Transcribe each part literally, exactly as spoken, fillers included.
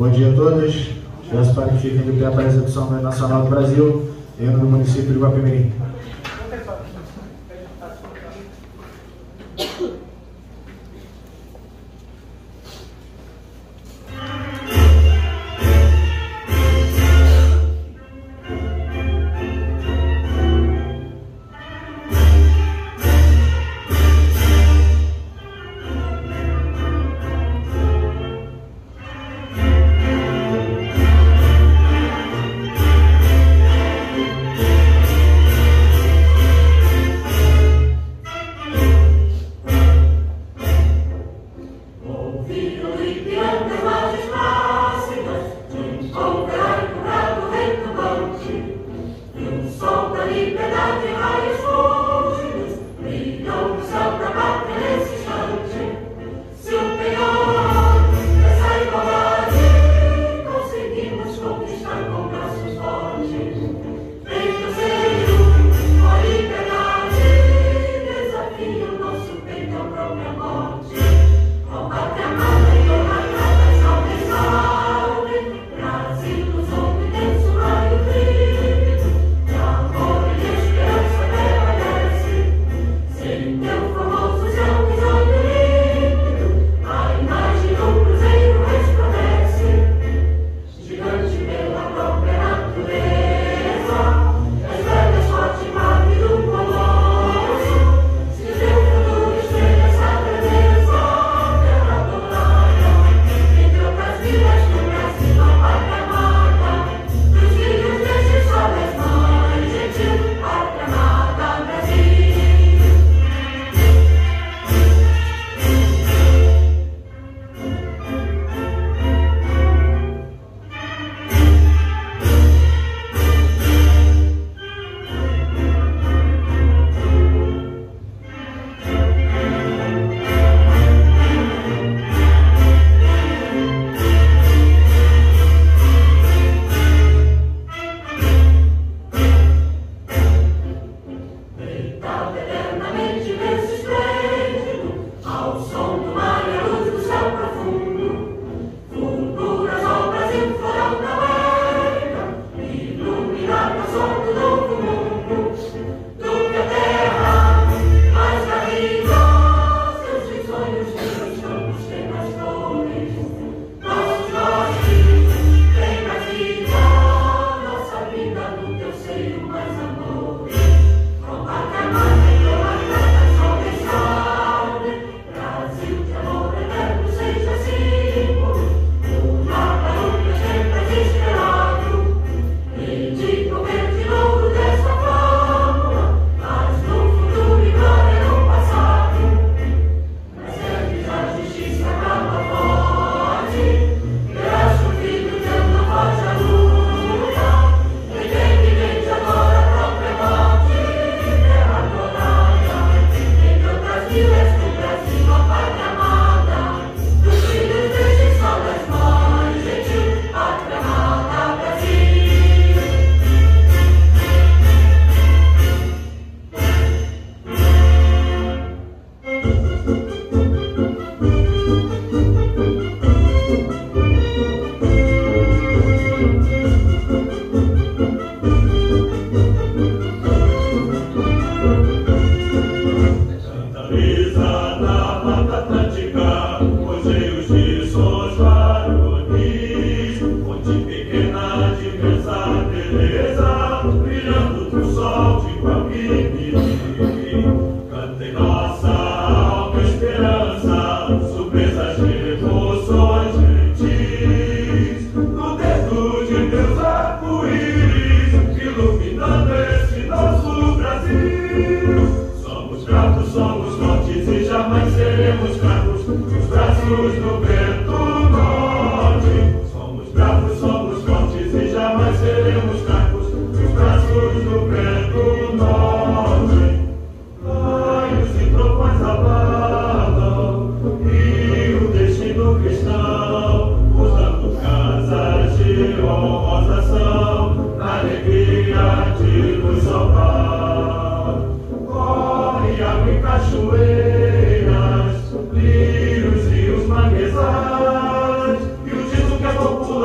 Bom dia a todos. Peço para que fiquem de pé para a execução do hino nacional do Brasil, hino do município de Guapimirim. Cachoeiras, rios, manguezais, e o dito que é popular.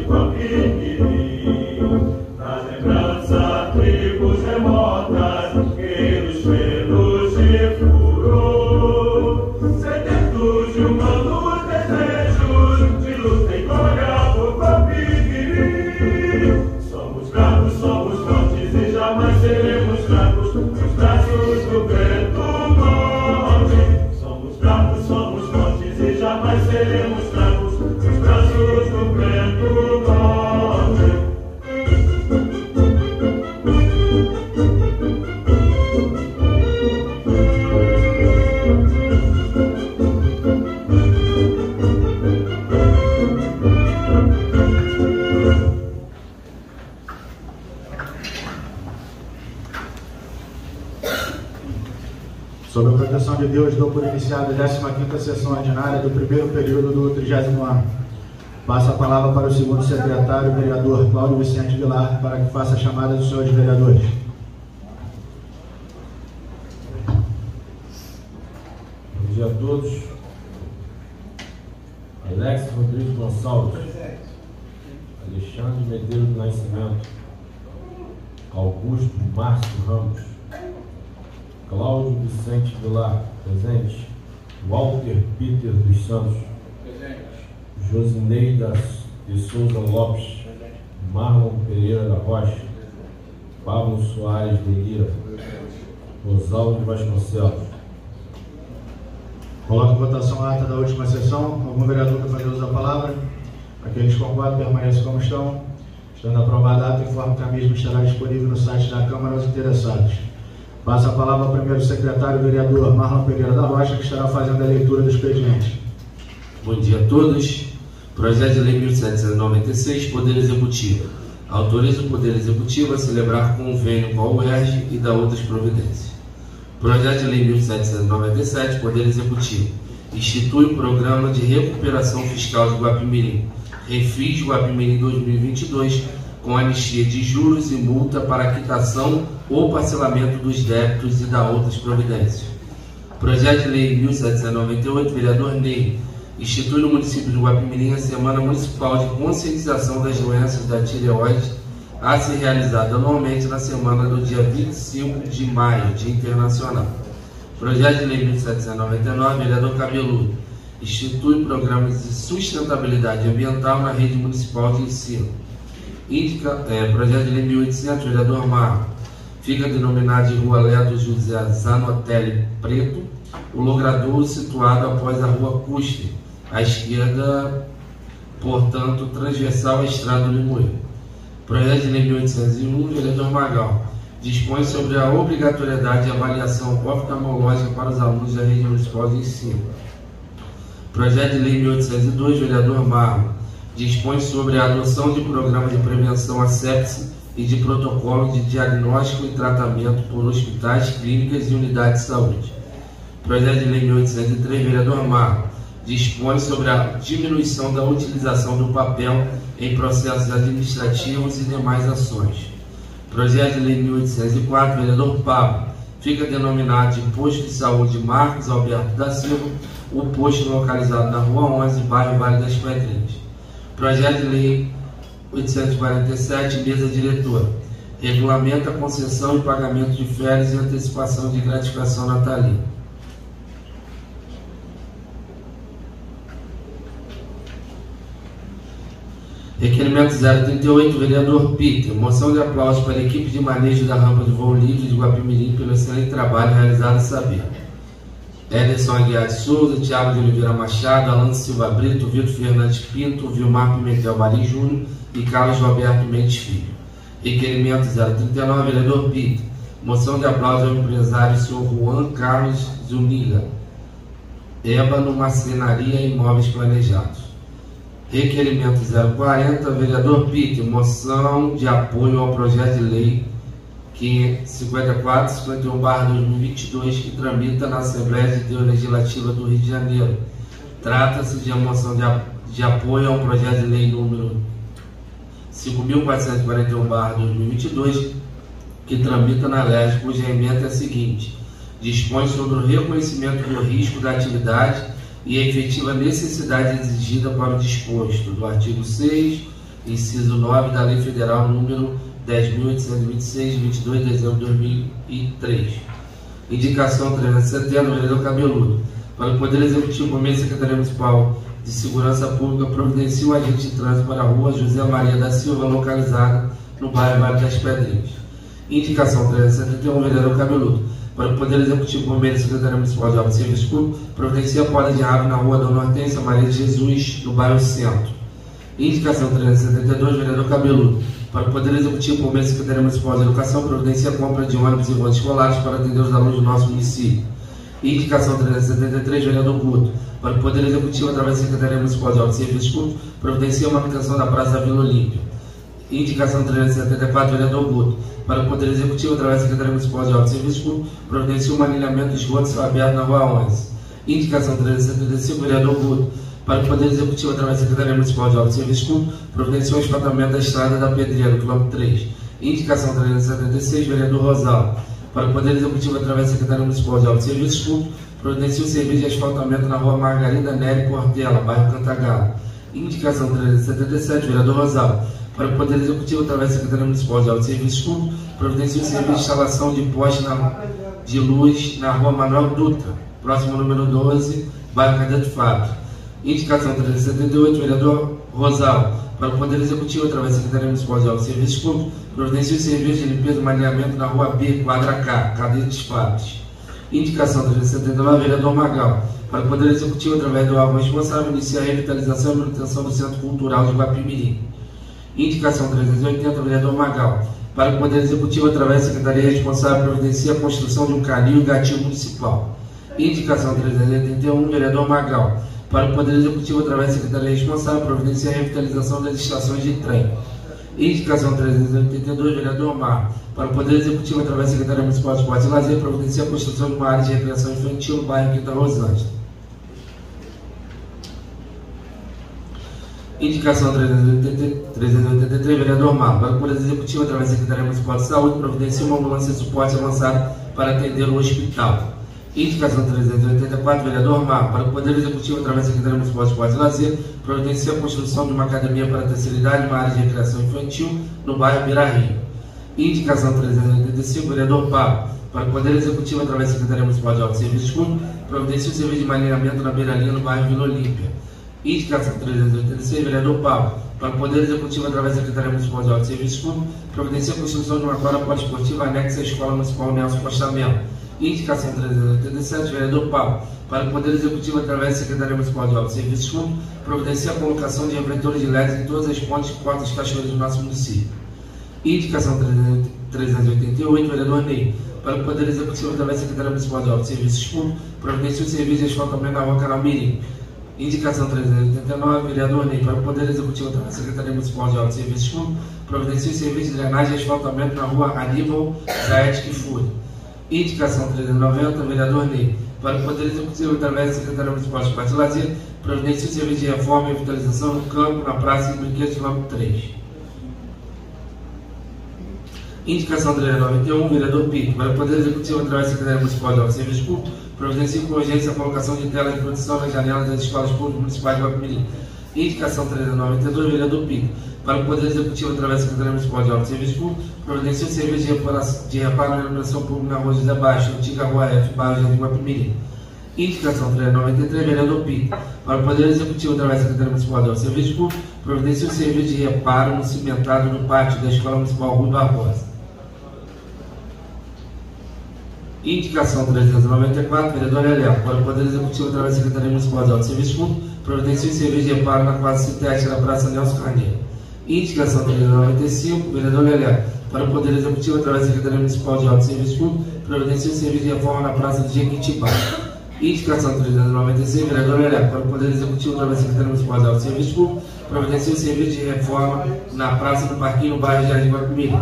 Sob a proteção de Deus, dou por iniciada a décima quinta sessão ordinária do primeiro período do trigésimo ano. Passo a palavra para o segundo secretário, o vereador Cláudio Vicente Vilar, para que faça a chamada dos senhores vereadores. Bom dia a todos. Alex Rodrigues Gonçalves. Alexandre Medeiros do Nascimento. Augusto Márcio Ramos. Cláudio Vicente Vilar, presente. Walter Peter dos Santos, presente. Josineida de Souza Lopes, presente. Marlon Pereira da Rocha, Pablo Soares de Lira, Rosaldo Vasconcelos. Coloco em votação a ata da última sessão. Algum vereador quer fazer uso da palavra? Aqueles que concordam permaneçam como estão. Estando aprovada a ata, informo que a mesma estará disponível no site da Câmara aos interessados. Passo a palavra ao primeiro secretário, o vereador Marlon Pereira da Rocha, que estará fazendo a leitura do expediente. Bom dia a todos. Projeto de Lei mil setecentos e noventa e seis, Poder Executivo. Autoriza o Poder Executivo a celebrar convênio com a U E R J e dar outras providências. Projeto de Lei mil setecentos e noventa e sete, Poder Executivo. Institui o Programa de Recuperação Fiscal de Guapimirim, Refis Guapimirim dois mil e vinte e dois, com anistia de juros e multa para quitação ou parcelamento dos débitos e da outras providências. Projeto de Lei mil setecentos e noventa e oito, vereador Ney, institui no município de Guapimirim a Semana Municipal de Conscientização das Doenças da Tireoide, a ser realizada anualmente na semana do dia vinte e cinco de maio, Dia Internacional. Projeto de Lei mil setecentos e noventa e nove, vereador Cabeludo, institui programas de sustentabilidade ambiental na rede municipal de ensino. Indica, é, projeto de Lei mil e oitocentos, vereador Marco, fica denominado de Rua Ledo José Zanotelli Preto, o logradouro situado após a Rua Custer, à esquerda, portanto, transversal à estrada do Limoeiro. Projeto de Lei mil oitocentos e um, vereador Magal, dispõe sobre a obrigatoriedade de avaliação oftalmológica para os alunos da rede municipal de ensino. Projeto de Lei mil oitocentos e dois, vereador Marco, dispõe sobre a adoção de programa de prevenção à sepse e de protocolo de diagnóstico e tratamento por hospitais, clínicas e unidades de saúde. Projeto de Lei mil oitocentos e três, vereador Marco, dispõe sobre a diminuição da utilização do papel em processos administrativos e demais ações. Projeto de Lei mil oitocentos e quatro, vereador Pablo, fica denominado de Posto de Saúde Marcos Alberto da Silva, o posto localizado na Rua onze, bairro Vale das Pedrinhas. Projeto de Lei oitocentos e quarenta e sete, mesa diretora, regulamenta a concessão e pagamento de férias e antecipação de gratificação natalina. Requerimento zero trinta e oito, vereador Peter, moção de aplauso para a equipe de manejo da rampa de voo livre de Guapimirim pelo excelente trabalho realizado a saber. Ederson Aguiar de Souza, Thiago de Oliveira Machado, Alan Silva Brito, Vitor Fernandes Pinto, Vilmar Pimentel Barim Júnior e Carlos Roberto Mendes Filho. Requerimento zero trinta e nove, vereador Peter, moção de aplauso ao empresário senhor Juan Carlos Zuniga, Ébano Marcenaria e Imóveis Planejados. Requerimento zero quarenta, vereador Peter, moção de apoio ao projeto de lei cinquenta e quatro, cinquenta e um barra dois mil e vinte e dois, que tramita na Assembleia de Deus Legislativa do Rio de Janeiro. Trata-se de uma moção de, de apoio ao projeto de lei número cinco mil quatrocentos e quarenta e um barra dois mil e vinte e dois, que tramita na L E S, cuja emenda é a seguinte: dispõe sobre o reconhecimento do risco da atividade e a efetiva necessidade exigida para o disposto do artigo seis, inciso nove da Lei Federal número dez mil oitocentos e vinte e seis, de vinte e dois de dezembro de dois mil e três. Indicação trezentos e setenta, vereador Cabeludo. Para o Poder Executivo, por meio da Secretaria Municipal de Segurança Pública, providencia o agente de trânsito para a rua José Maria da Silva, localizada no bairro Vale das Pedrinhas. Indicação trezentos e setenta e um, vereador Cabeludo. Para o Poder Executivo, por meio da Secretaria Municipal de Obras e Serviços Públicos, providencia a poda de árvore na rua Dona Hortência Maria de Jesus, no bairro Centro. Indicação trezentos e setenta e dois, vereador Cabeludo. Para o Poder Executivo, por meio da Secretaria Municipal de Educação, providencia a compra de ônibus e vans escolares para atender os alunos do nosso município. Indicação trezentos e setenta e três, vereador Guto. Para o Poder Executivo, através da Secretaria Municipal de Obras e Serviços Públicos, providencia a manutenção da Praça da Vila Olímpia. Indicação trezentos e setenta e quatro, vereador Guto. Para o Poder Executivo, através da Secretaria Municipal de Obras e Serviços Públicos, providencia um alinhamento de esgoto céu aberto na Rua onze. Indicação trezentos e setenta e cinco, vereador Guto. Para o Poder Executivo, através da Secretaria Municipal de Obras e Serviços Públicos, providencia o asfaltamento da estrada da Pedreira, quilômetro três. Indicação trezentos e setenta e seis, vereador Rosal. Para o Poder Executivo, através da Secretaria Municipal de Obras e Serviços Públicos, providencia o serviço de asfaltamento na Rua Margarida Nery Portela, bairro Cantagalo. Indicação trezentos e setenta e sete, vereador Rosal. Para o Poder Executivo, através da Secretaria Municipal de Obras e Serviços Públicos, providencia o serviço de instalação de poste na, de luz na Rua Manuel Dutra, próximo número doze, bairro Cadete Fábio. Indicação trezentos e setenta e oito, vereador Rosal. Para o Poder Executivo, através da Secretaria Municipal de Obras e Serviços Públicos, providencia o serviço de limpeza e maneamento na Rua B, quadra K, Cadete Fábio. Indicação trezentos e setenta e nove, vereador Magal. Para o Poder Executivo, através do órgão responsável, inicia a revitalização e manutenção do Centro Cultural de Guapimirim. Indicação trezentos e oitenta, vereador Magal. Para o Poder Executivo, através da Secretaria responsável, providencia a construção de um canil e gatilho municipal. Indicação trezentos e oitenta e um, vereador Magal. Para o Poder Executivo, através da Secretaria responsável, providencia a revitalização das estações de trem. Indicação trezentos e oitenta e dois, vereador Mar. Para o Poder Executivo, através da Secretaria Municipal de Esporte e Lazer, providencia a construção de uma área de recreação infantil no bairro Quinta Rosângela. Indicação trezentos e oitenta e três, vereador Mar. Para o Poder Executivo, através da Secretaria Municipal de Saúde, providencia uma ambulância de suporte avançado para atender o hospital. Indicação trezentos e oitenta e quatro, vereador Mar. Para o Poder Executivo, através da Secretaria Municipal de Esporte e Lazer, providencia a construção de uma academia para a terceira idade, uma área de recreação infantil no bairro Birarim. Indicação trezentos e oitenta e cinco, vereador Pablo. Para o Poder Executivo, através da Secretaria Municipal de Obras e Serviços Públicos, providencia o serviço de maneamento na beira-linha no bairro Vila Olímpia. Indicação trezentos e oitenta e seis, vereador Pablo. Para o Poder Executivo, através da Secretaria Municipal de Obras e Serviços Públicos, providencia a construção de uma quadra poliesportiva anexa à Escola Municipal Nelson Costa Melo. Indicação trezentos e oitenta e sete, vereador Pablo. Para o Poder Executivo, através da Secretaria Municipal de Obras e Serviços Públicos, providencia a colocação de refletores de L E D em todas as pontes e portas cachoeiras do nosso município. Indicação trezentos e oitenta e oito, vereador Ney. Para o Poder Executivo, através da Secretaria Municipal de Obras e Serviços Públicos, providencia o serviço de asfaltamento na Rua Canal Mirim. Indicação trezentos e oitenta e nove, vereador Ney. Para o Poder Executivo, através da Secretaria Municipal de Obras e Serviços Públicos, providencia o serviço de drenagem e asfaltamento na Rua Aníbal Zaete e Fúria. Indicação trezentos e noventa, vereador Ney. Para o Poder Executivo, através da Secretaria Municipal de Esporte e Lazer, providencia o serviço de reforma e revitalização no campo, na praça e brinquedos, quilômetro três. Indicação trezentos e noventa e um, vereador Pico. Para o Poder Executivo, através da Secretaria Municipal de Obras e Serviços Públicos, providencia com urgência a colocação de telas de proteção nas janelas das escolas públicas municipais de Guapimirim. Indicação trezentos e noventa e dois, vereador Pico. Para o Poder Executivo, através da Secretaria Municipal de Obras e Serviços Públicos, providencia o serviço de reparo, de reparo na iluminação pública na Rua José Baixo, antiga Rua F, bairro de Guapimirim. Indicação trezentos e noventa e três, vereador Pico. Para o Poder Executivo, através da Secretaria Municipal de Obras e Serviços Públicos, providencia o serviço de reparo no cimentado no pátio da Escola Municipal Rui Barbosa. Indicação trezentos e noventa e quatro, vereador Eléo. Para o Poder Executivo, através da Secretaria Municipal de Obras e Serviços Públicos, providencia o serviço de reparo na quadra sintética da Praça Nelson Carneiro. Indicação trezentos e noventa e cinco, vereador Eléo. Para o Poder Executivo, através da Secretaria Municipal de Obras e Serviços Públicos, providencia o serviço de reforma na Praça de Jequitibá. Indicação trezentos e noventa e seis, vereador Eléo. Para o Poder Executivo, através da Secretaria Municipal de Obras e Serviços Públicos, providencia o serviço de reforma na Praça do Parquinho, no bairro Jardim Guapimirim.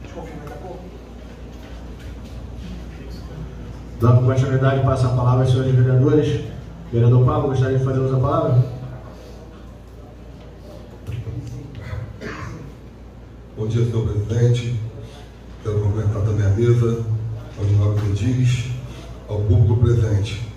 Dando continuidade, passa a palavra aos senhores vereadores. Vereador Pablo, gostaria de fazer uso da palavra? Bom dia, senhor presidente. Quero cumprimentar também a mesa, aos nobres edis, ao público presente.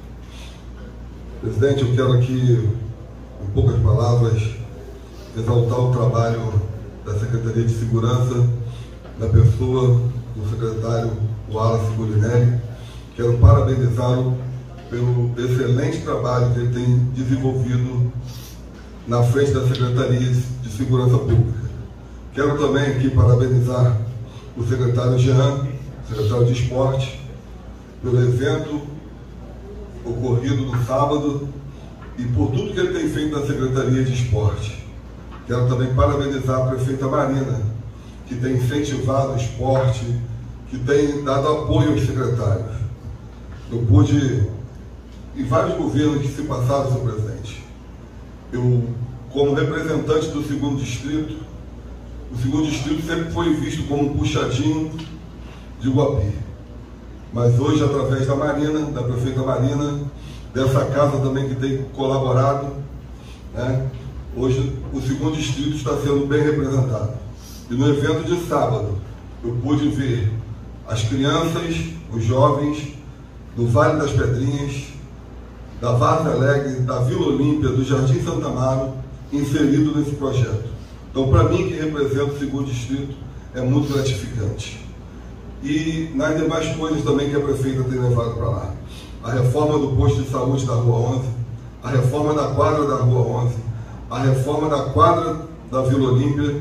Presidente, eu quero aqui, em poucas palavras, exaltar o trabalho Secretaria de Segurança, na pessoa do secretário Wallace Gulinelli. Quero parabenizá-lo pelo excelente trabalho que ele tem desenvolvido na frente da Secretaria de Segurança Pública. Quero também aqui parabenizar o secretário Jean, secretário de Esporte, pelo evento ocorrido no sábado e por tudo que ele tem feito na Secretaria de Esporte. Quero também parabenizar a prefeita Marina, que tem incentivado o esporte, que tem dado apoio aos secretários. Eu pude, em vários governos que se passaram, senhor presidente, eu, como representante do segundo distrito, o segundo distrito sempre foi visto como um puxadinho de Guapi. Mas hoje, através da Marina, da prefeita Marina, dessa casa também que tem colaborado, né, hoje o segundo distrito está sendo bem representado. E no evento de sábado, eu pude ver as crianças, os jovens do Vale das Pedrinhas, da Várzea Alegre, da Vila Olímpia, do Jardim Santa Amaro, inserido nesse projeto. Então, para mim, que representa o segundo distrito, é muito gratificante. E nas demais coisas também que a prefeita tem levado para lá. A reforma do posto de saúde da Rua onze, a reforma da quadra da Rua onze, a reforma da quadra da Vila Olímpia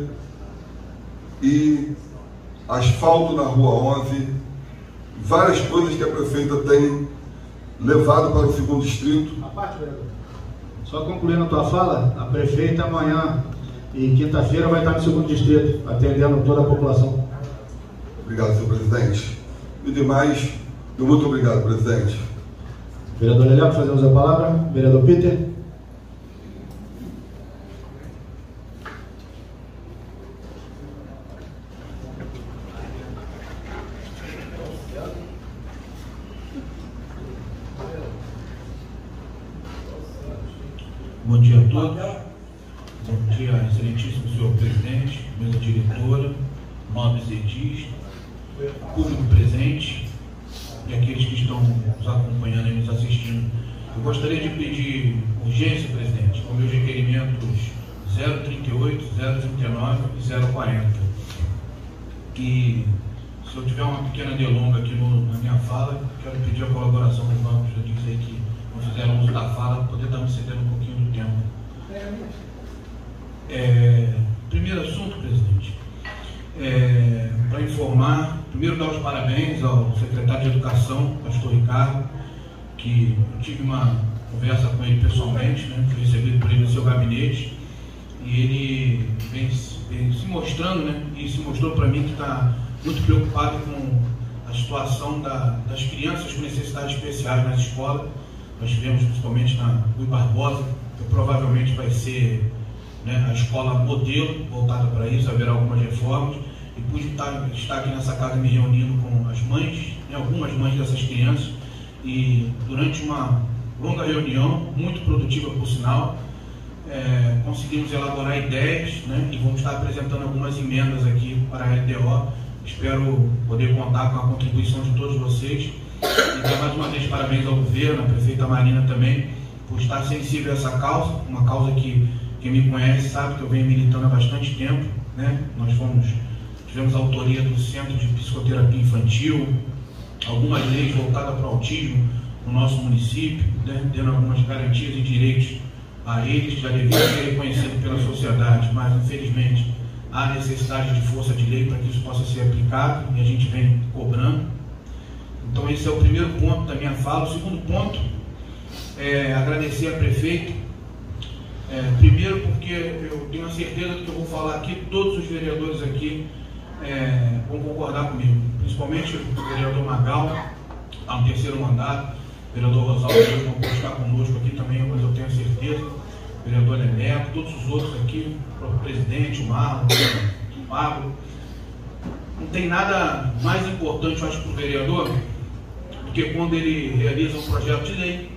e asfalto na Rua onze, várias coisas que a prefeita tem levado para o segundo distrito. A parte, vereador. Só concluindo a tua fala, a prefeita amanhã e quinta-feira vai estar no segundo distrito, atendendo toda a população. Obrigado, senhor presidente. E demais, muito obrigado, presidente. Vereador Lelé, fazer uso da palavra. Vereador Peter. Bom dia a todos. Bom dia, excelentíssimo senhor presidente, mesa diretora, nobres edis, público presente e aqueles que estão nos acompanhando e nos assistindo. Eu gostaria de pedir urgência, presidente, com meus requerimentos zero trinta e oito, zero trinta e nove e zero quarenta. Que, se eu tiver uma pequena delonga aqui no, na minha fala, quero pedir a colaboração dos bancos jurídicos aí que não fizeram uso da fala, para poder estar me cedendo um pouquinho do tempo. É, primeiro assunto, presidente, é, para informar, primeiro dar os parabéns ao secretário de Educação, pastor Ricardo, que eu tive uma conversa com ele pessoalmente, né, fui recebido por ele no seu gabinete, e ele vem, vem se mostrando, né, e se mostrou para mim que está muito preocupado com a situação da, das crianças com necessidades especiais nas escolas. Nós tivemos principalmente na Rui Barbosa, que provavelmente vai ser, né, a escola modelo voltada para isso, haverá algumas reformas, e pude estar, estar aqui nessa casa me reunindo com as mães, né, algumas mães dessas crianças, e durante uma longa reunião, muito produtiva por sinal, é, conseguimos elaborar ideias, né, e vamos estar apresentando algumas emendas aqui para a L D O. Espero poder contar com a contribuição de todos vocês. E dar mais uma vez parabéns ao governo, à prefeita Marina também, por estar sensível a essa causa, uma causa que quem me conhece sabe que eu venho militando há bastante tempo, né? Nós fomos, tivemos a autoria do Centro de Psicoterapia Infantil, algumas leis voltadas para o autismo no nosso município, né? Dando algumas garantias e direitos a eles, que já deviam ser reconhecidos pela sociedade, mas infelizmente há necessidade de força de lei para que isso possa ser aplicado e a gente vem cobrando. Então esse é o primeiro ponto da minha fala. O segundo ponto é agradecer a prefeita, é, primeiro porque eu tenho a certeza do que eu vou falar aqui, todos os vereadores aqui é, vão concordar comigo, principalmente o vereador Magal, está no terceiro mandato, o vereador Rosaldo não pode estar conosco aqui também, mas eu tenho certeza, o vereador Leleco, todos os outros aqui, o próprio presidente, o Marlon, o Pablo. Não tem nada mais importante, eu acho, para o vereador, do que quando ele realiza um projeto de lei,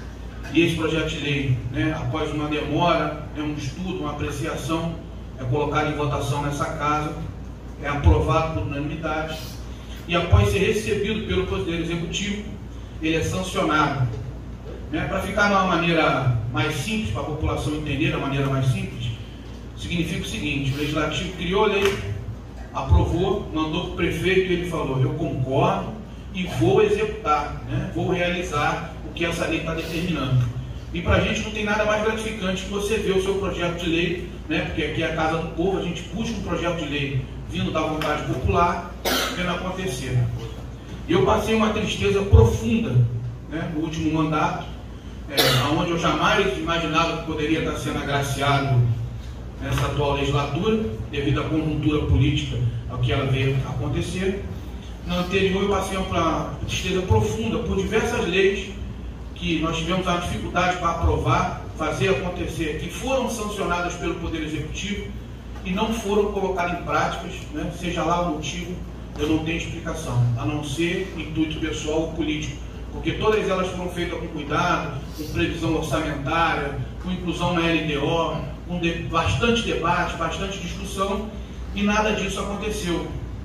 e esse projeto de lei, né, após uma demora, é um estudo, uma apreciação, é colocado em votação nessa casa, é aprovado por unanimidade, e após ser recebido pelo Poder Executivo, ele é sancionado. Né, para ficar de uma maneira mais simples, para a população entender, da maneira mais simples, se significa o seguinte: o Legislativo criou a lei, aprovou, mandou para o prefeito e ele falou: eu concordo e vou executar, né? Vou realizar o que essa lei está determinando. E para a gente não tem nada mais gratificante que você ver o seu projeto de lei, né? Porque aqui é a casa do povo, a gente busca um projeto de lei vindo da vontade popular, vendo acontecer. E eu passei uma tristeza profunda, né, no último mandato, é, onde eu jamais imaginava que poderia estar sendo agraciado nessa atual legislatura, devido à conjuntura política ao que ela veio acontecer. Na anterior eu passei uma tristeza profunda por diversas leis que nós tivemos a dificuldade para aprovar, fazer acontecer, que foram sancionadas pelo Poder Executivo e não foram colocadas em práticas, né? Seja lá o motivo, eu não tenho explicação, a não ser intuito pessoal ou político, porque todas elas foram feitas com cuidado, com previsão orçamentária, com inclusão na L D O, com de, bastante debate, bastante discussão, e nada disso aconteceu.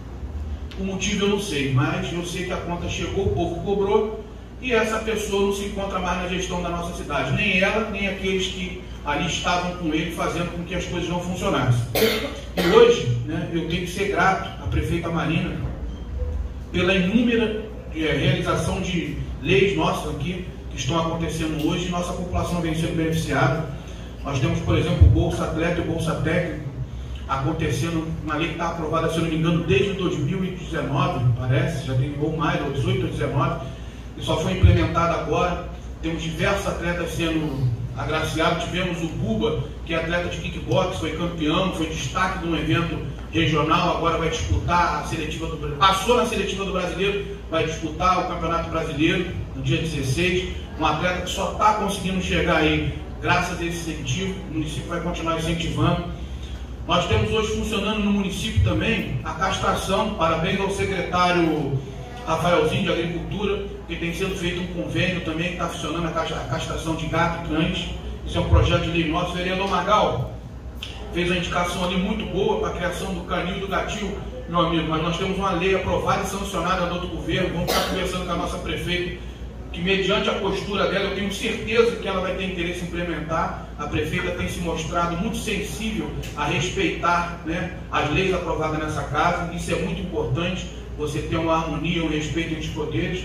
O motivo eu não sei, mas eu sei que a conta chegou, o povo cobrou, e essa pessoa não se encontra mais na gestão da nossa cidade, nem ela, nem aqueles que ali estavam com ele, fazendo com que as coisas não funcionassem. E hoje, né, eu tenho que ser grato à prefeita Marina pela inúmera é, realização de leis nossas aqui, que estão acontecendo hoje, e nossa população vem sendo beneficiada. Nós temos, por exemplo, o Bolsa Atleta e o Bolsa Técnico acontecendo, uma lei que está aprovada, se eu não me engano, desde dois mil e dezenove, parece, já tem ou mais, ou dezoito ou dezenove, e só foi implementada agora. Temos diversos atletas sendo agraciados. Tivemos o Buba, que é atleta de kickbox, foi campeão, foi destaque de um evento regional, agora vai disputar a seletiva do Brasileiro, passou na seletiva do Brasileiro, vai disputar o Campeonato Brasileiro no dia dezesseis, um atleta que só está conseguindo chegar aí graças a esse incentivo, o município vai continuar incentivando. Nós temos hoje funcionando no município também a castração, parabéns ao secretário Rafaelzinho de Agricultura, que tem sido feito um convênio também, que está funcionando a castração de gato e cães. Isso é um projeto de lei nosso. O vereador Magal fez uma indicação ali muito boa para a criação do canil e do gatil, meu amigo, mas nós temos uma lei aprovada e sancionada do outro governo. Vamos estar conversando com a nossa prefeita, que mediante a postura dela, eu tenho certeza que ela vai ter interesse em implementar. A prefeita tem se mostrado muito sensível a respeitar, né, as leis aprovadas nessa casa. Isso é muito importante, você ter uma harmonia, um respeito entre os poderes.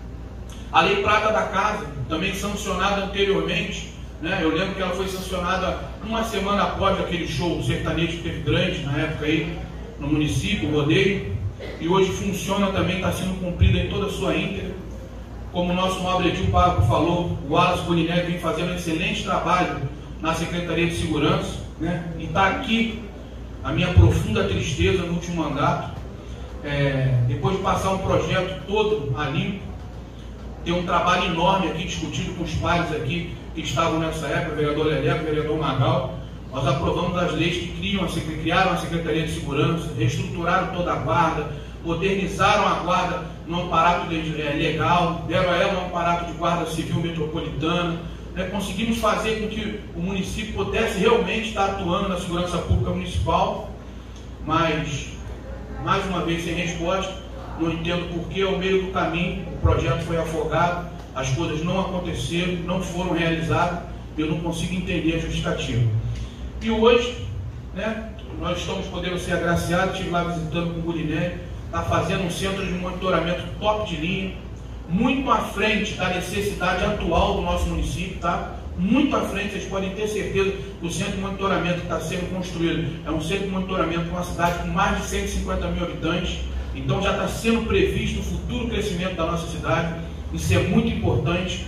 A Lei Prata da Casa, também sancionada anteriormente, né? Eu lembro que ela foi sancionada uma semana após aquele show sertanejo que teve grande na época aí no município, o rodeio, e hoje funciona também, está sendo cumprida em toda a sua íntegra. Como o nosso nobre Edil Pablo falou, o Wallace Boninelli vem fazendo um excelente trabalho na Secretaria de Segurança, né? E está aqui a minha profunda tristeza no último mandato, é, depois de passar um projeto todo ali, tem um trabalho enorme aqui discutido com os pares aqui que estavam nessa época, o vereador Leleco, o vereador Magal. Nós aprovamos as leis que criam a, criaram a Secretaria de Segurança, reestruturaram toda a guarda, modernizaram a guarda no amparato legal, deram a ela um aparato de guarda civil metropolitana, né? Conseguimos fazer com que o município pudesse realmente estar atuando na segurança pública municipal, mas, mais uma vez, sem resposta. Não entendo porque, ao meio do caminho, o projeto foi afogado, as coisas não aconteceram, não foram realizadas, eu não consigo entender a justificativa. E hoje, né, nós estamos podendo ser agraciados, estive lá visitando com o Boninelli, está fazendo um centro de monitoramento top de linha, muito à frente da necessidade atual do nosso município, tá? Muito à frente, vocês podem ter certeza que o centro de monitoramento que está sendo construído é um centro de monitoramento para uma cidade com mais de cento e cinquenta mil habitantes. Então já está sendo previsto o futuro crescimento da nossa cidade, isso é muito importante.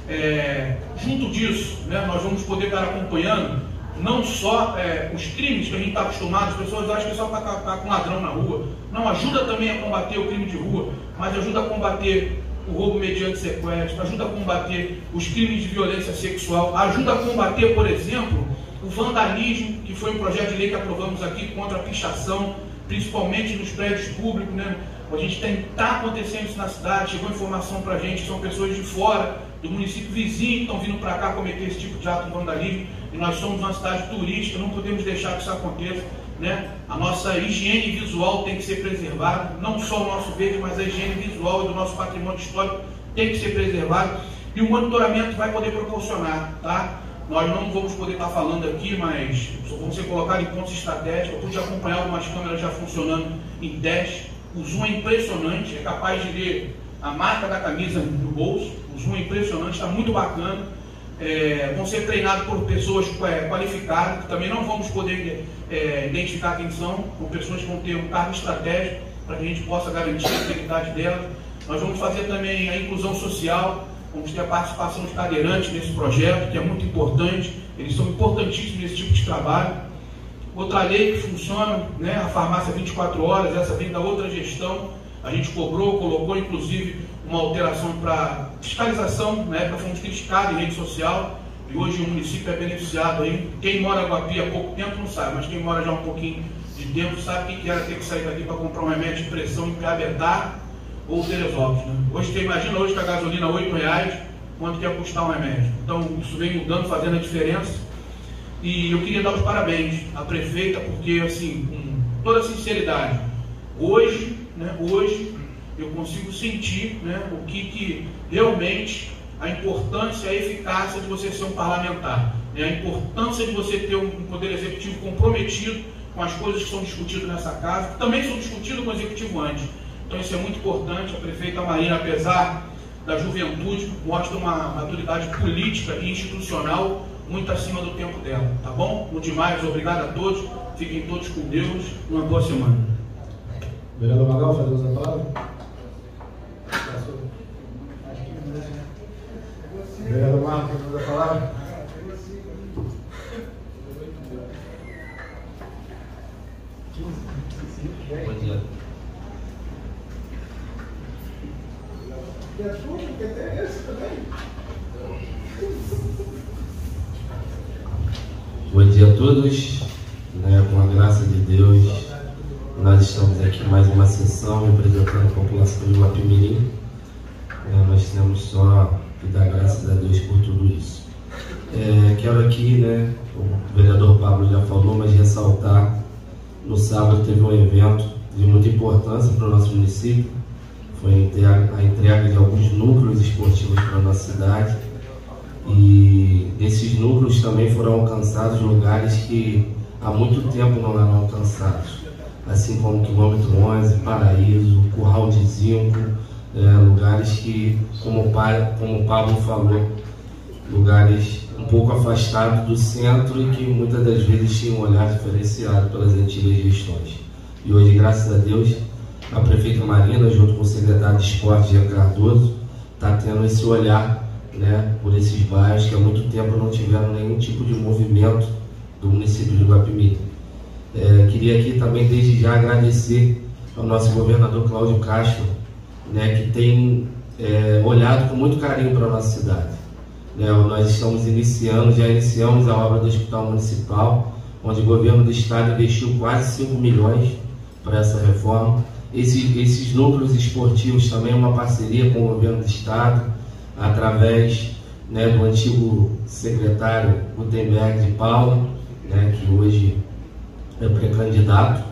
É, junto disso, né, nós vamos poder estar acompanhando não só é, os crimes que a gente está acostumado, as pessoas acham que só está tá com ladrão na rua. Não, ajuda também a combater o crime de rua, mas ajuda a combater o roubo mediante sequestro, ajuda a combater os crimes de violência sexual, ajuda a combater, por exemplo, o vandalismo, que foi um projeto de lei que aprovamos aqui contra a pichação, principalmente nos prédios públicos, né? A gente tem, está acontecendo isso na cidade, chegou informação para a gente, são pessoas de fora, do município vizinho, que estão vindo para cá cometer esse tipo de ato de vandalismo, e nós somos uma cidade turística, não podemos deixar que isso aconteça, né? A nossa higiene visual tem que ser preservada, não só o nosso verde, mas a higiene visual e do nosso patrimônio histórico tem que ser preservado, e o monitoramento vai poder proporcionar, tá? Nós não vamos poder estar falando aqui, mas vão ser colocados em pontos estratégicos. Eu pude acompanhar algumas câmeras já funcionando em teste. O zoom é impressionante, é capaz de ler a marca da camisa no bolso. O zoom é impressionante, está muito bacana. É, vão ser treinados por pessoas é, qualificadas, que também não vamos poder é, identificar quem são, com pessoas que vão ter um cargo estratégico para que a gente possa garantir a integridade delas. Nós vamos fazer também a inclusão social, vamos ter a participação de cadeirantes nesse projeto, que é muito importante, eles são importantíssimos nesse tipo de trabalho. Outra lei que funciona, né, a farmácia vinte e quatro horas, essa vem da outra gestão, a gente cobrou, colocou inclusive uma alteração para fiscalização, na época fomos criticados em rede social, e hoje o município é beneficiado aí. Quem mora em Guapi há pouco tempo não sabe, mas quem mora já um pouquinho de tempo sabe que era ter que sair daqui para comprar um remédio de pressão em Piabetá ou Teresópolis, né? Hoje você imagina hoje com a gasolina oito reais, quanto que ia custar um remédio. Então isso vem mudando, fazendo a diferença. E eu queria dar os parabéns à prefeita, porque assim, com toda sinceridade, hoje, né, hoje eu consigo sentir, né, o que, que realmente a importância e a eficácia de você ser um parlamentar, né, a importância de você ter um poder executivo comprometido com as coisas que são discutidas nessa casa, que também são discutidas com o executivo antes. Então isso é muito importante. A prefeita Marina, apesar da juventude, mostra uma maturidade política e institucional muito acima do tempo dela, tá bom? No demais, obrigado a todos, fiquem todos com Deus, uma boa semana. Vereador Magal, faz uso da palavra. Vereador Marcos, faz uso da palavra. Bom dia. Bom dia a todos, né, com a graça de Deus, nós estamos aqui em mais uma sessão representando a população de Guapimirim. É, nós temos só que dar graças a Deus por tudo isso. É, quero aqui, né, o vereador Pablo já falou, mas ressaltar, no sábado teve um evento de muita importância para o nosso município, foi a entrega, a entrega de alguns núcleos esportivos para a nossa cidade, e esses núcleos também foram alcançados lugares que há muito tempo não eram alcançados, assim como quilômetro onze, Paraíso, Curral de Zinco, é, lugares que, como o, pai, como o Pablo falou, lugares um pouco afastados do centro e que muitas das vezes tinham um olhar diferenciado pelas antigas gestões. E hoje, graças a Deus, a prefeita Marina, junto com o secretário de Esporte, Jean Cardoso, está tendo esse olhar, né, por esses bairros que há muito tempo não tiveram nenhum tipo de movimento do município de Guapimirim. É, queria aqui também, desde já, agradecer ao nosso governador Cláudio Castro, né, que tem é, olhado com muito carinho para a nossa cidade. Né, nós estamos iniciando, já iniciamos a obra do Hospital Municipal, onde o governo do estado investiu quase cinco milhões para essa reforma. Esses, esses núcleos esportivos também é uma parceria com o governo do estado, através, né, do antigo secretário Gutenberg de Paula, né, que hoje é pré-candidato,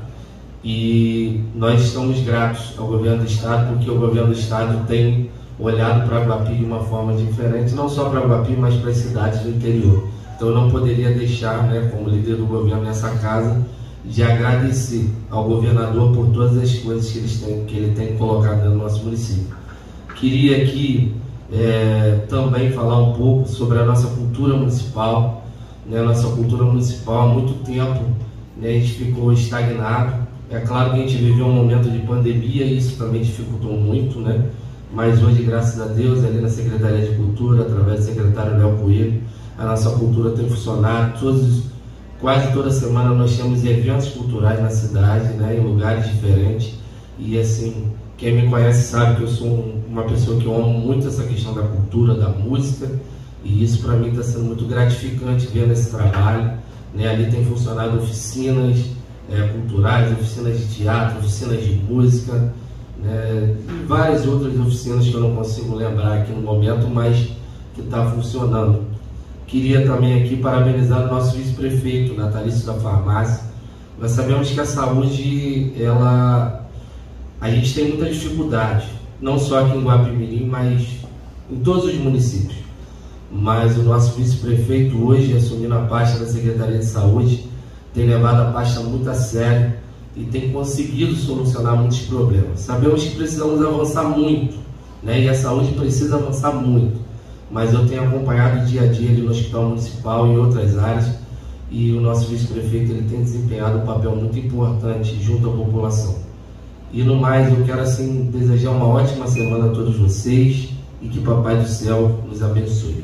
e nós estamos gratos ao governo do estado, porque o governo do estado tem olhado para Guapi de uma forma diferente, não só para Guapi, mas para as cidades do interior. Então eu não poderia deixar, né, como líder do governo nessa casa, de agradecer ao governador por todas as coisas que, eles têm, que ele tem colocado no nosso município. Queria aqui é, também falar um pouco sobre a nossa cultura municipal. Né, nossa cultura municipal há muito tempo, né, a gente ficou estagnado. É claro que a gente viveu um momento de pandemia e isso também dificultou muito, né? Mas hoje, graças a Deus, ali na Secretaria de Cultura, através do secretário Léo Coelho, a nossa cultura tem funcionado. Todos, quase toda semana nós temos eventos culturais na cidade, né, em lugares diferentes. E assim, quem me conhece sabe que eu sou uma pessoa que eu amo muito essa questão da cultura, da música. E isso para mim está sendo muito gratificante vendo esse trabalho. Né? Ali tem funcionado oficinas é, culturais, oficinas de teatro, oficinas de música, né? E várias outras oficinas que eu não consigo lembrar aqui no momento, mas que está funcionando. Queria também aqui parabenizar o nosso vice-prefeito, Natalício da Farmácia. Nós sabemos que a saúde, ela, a gente tem muita dificuldade, não só aqui em Guapimirim, mas em todos os municípios. mas o nosso vice-prefeito hoje, assumindo a pasta da Secretaria de Saúde, tem levado a pasta muito a sério e tem conseguido solucionar muitos problemas. Sabemos que precisamos avançar muito, né? E a saúde precisa avançar muito, mas eu tenho acompanhado dia a dia ali no Hospital Municipal e em outras áreas, e o nosso vice-prefeito ele tem desempenhado um papel muito importante junto à população. E no mais, eu quero assim desejar uma ótima semana a todos vocês e que Papai do Céu nos abençoe.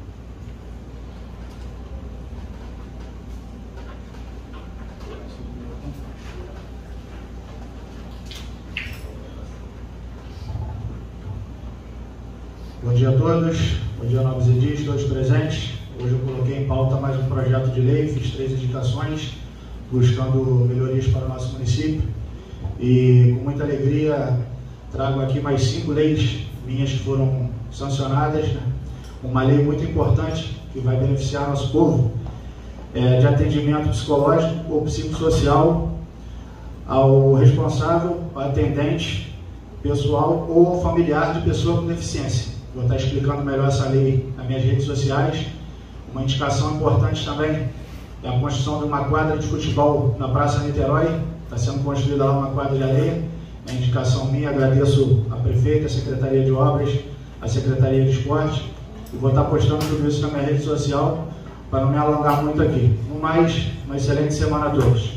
Bom dia a todos, bom dia novos edis, todos presentes. Hoje eu coloquei em pauta mais um projeto de lei, fiz três indicações, buscando melhorias para o nosso município. E com muita alegria trago aqui mais cinco leis minhas que foram sancionadas, né? Uma lei muito importante que vai beneficiar nosso povo, é, de atendimento psicológico ou psicossocial ao responsável, ao atendente pessoal ou ao familiar de pessoa com deficiência. Vou estar explicando melhor essa lei nas minhas redes sociais. Uma indicação importante também é a construção de uma quadra de futebol na Praça Niterói. Está sendo construída lá uma quadra de areia. É a indicação minha, agradeço a prefeita, a Secretaria de Obras, a Secretaria de Esporte. E vou estar postando tudo isso na minha rede social para não me alongar muito aqui. No mais, uma excelente semana a todos.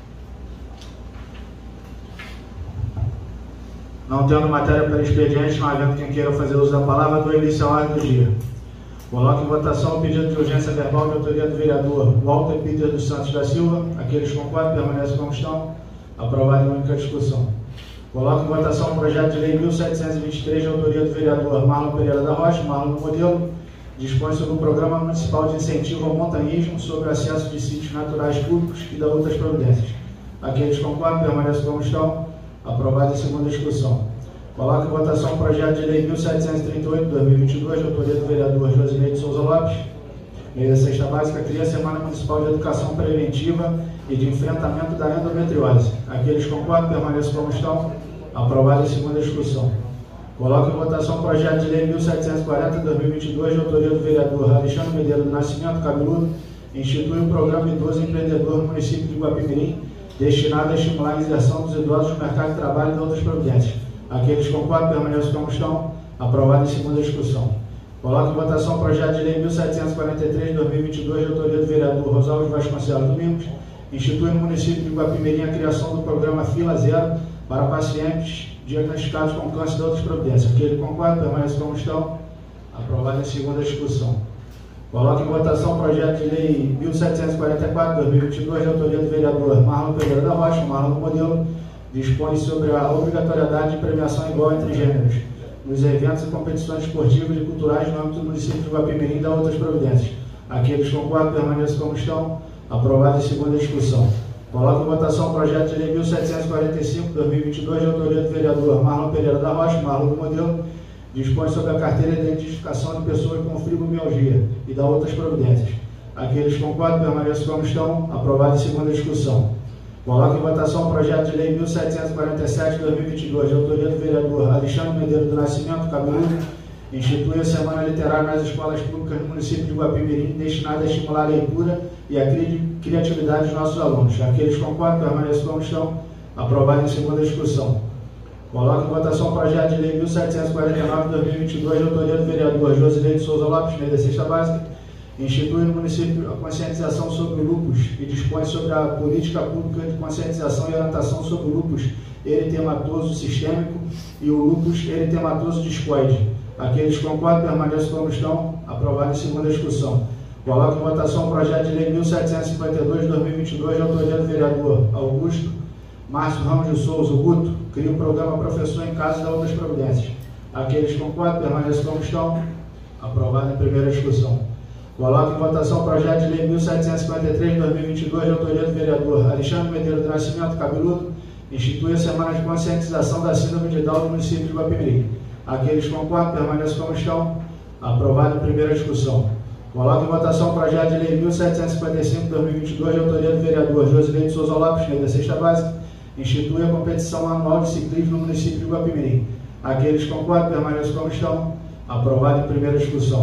Não tendo matéria para expediente, não havendo quem queira fazer uso da palavra, dou início à ordem do dia. Coloco em votação o pedido de urgência verbal de autoria do vereador Walter Peter dos Santos da Silva. Aqueles que concordam permanecem como estão. Aprovado em única discussão. Coloco em votação o projeto de lei mil setecentos e vinte e três de autoria do vereador Marlon Pereira da Rocha, Marlon do Modelo. Dispõe sobre o Programa Municipal de Incentivo ao Montanhismo sobre acesso de sítios naturais públicos e da outras providências. Aqueles que concordam permanecem como estão. Aprovado em segunda discussão. Coloco em votação o projeto de lei mil setecentos e trinta e oito de dois mil e vinte e dois, de autoria do vereador Josinei de Souza Lopes. Lei da Cesta Básica cria a Semana Municipal de Educação Preventiva e de Enfrentamento da Endometriose. Aqueles que concordam permaneçam como estão. Aprovado em segunda discussão. Coloco em votação o projeto de lei mil setecentos e quarenta de dois mil e vinte e dois, de autoria do vereador Alexandre Medeiros do Nascimento, Cabeludo. Institui o Programa Idoso Empreendedor no município de Guapimirim, destinado a estimular a inserção dos idosos no mercado de trabalho e de outras providências. Aqueles que concordam permaneçam como estão. Aprovado em segunda discussão. Coloco em votação o projeto de lei mil setecentos e quarenta e três de dois mil e vinte e dois, de autoria do vereador Rosalvo Vasconcelos Domingos. Institui no município de Guapimirim a criação do programa Fila Zero para pacientes diagnosticados com câncer e outras providências. Aqueles que concordam permaneçam como estão. Aprovado em segunda discussão. Coloco em votação o projeto de lei mil setecentos e quarenta e quatro de dois mil e vinte e dois, de autoria do vereador Marlon Pereira da Rocha, Marlon do Modelo. Dispõe sobre a obrigatoriedade de premiação igual entre gêneros nos eventos e competições esportivas e culturais no âmbito do município de Guapimirim e da outras providências. Aqueles que concordam permaneçam como estão. Aprovado em segunda discussão. Coloco em votação o projeto de lei mil setecentos e quarenta e cinco de dois mil e vinte e dois, de autoria do vereador Marlon Pereira da Rocha, Marlon do Modelo. Dispõe sobre a carteira de identificação de pessoas com fibromialgia e da outras providências. Aqueles que concordam permaneçam como estão. Aprovado em segunda discussão. Coloco em votação o projeto de lei mil setecentos e quarenta e sete de dois mil e vinte e dois, de autoria do vereador Alexandre Medeiros do Nascimento, Cabeludo. Institui a Semana Literária nas escolas públicas do município de Guapimirim, destinada a estimular a leitura e a cri criatividade dos nossos alunos. Aqueles que concordam permaneçam como estão. Aprovado em segunda discussão. Coloco em votação o projeto de lei mil setecentos e quarenta e nove de dois mil e vinte e dois, de autoria do vereador Josinei de Souza Lopes, lei da Cesta Básica. Institui no município a conscientização sobre o lúpus e dispõe sobre a política pública de conscientização e orientação sobre o lúpus eritematoso sistêmico e o lúpus eritematoso discoide. Aqueles que concordam permaneçam como estão. Aprovado em segunda discussão. Coloco em votação o projeto de lei mil setecentos e cinquenta e dois de dois mil e vinte e dois, de autoria do vereador Augusto Márcio Ramos de Souza, o Guto. Cria o programa Professor em Casa e da outras providências. Aqueles que concordam permaneçam como estão. Aprovado em primeira discussão. Coloco em votação o projeto de lei mil setecentos e cinquenta e três de dois mil e vinte e dois, de autoria do vereador Alexandre Medeiros do Nascimento, Cabeludo. Institui a Semana de Conscientização da Síndrome de Down no município de Guapimirim. Aqueles que concordam permaneçam como estão. Aprovado em primeira discussão. Coloco em votação o projeto de lei mil setecentos e cinquenta e cinco de dois mil e vinte e dois, de autoria do vereador Josinei de Souza Lopes, lei da Cesta Básica. Institui a competição anual de ciclismo no município de Guapimirim. Aqueles que concordam permaneçam como estão. Aprovado em primeira discussão.